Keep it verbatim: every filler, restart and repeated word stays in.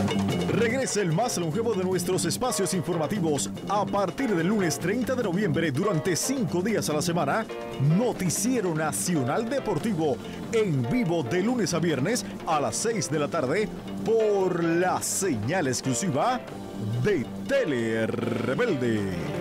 Regresa el más longevo de nuestros espacios informativos a partir del lunes treinta de noviembre durante cinco días a la semana. Noticiero Nacional Deportivo en vivo de lunes a viernes a las seis de la tarde por la señal exclusiva de Tele Rebelde.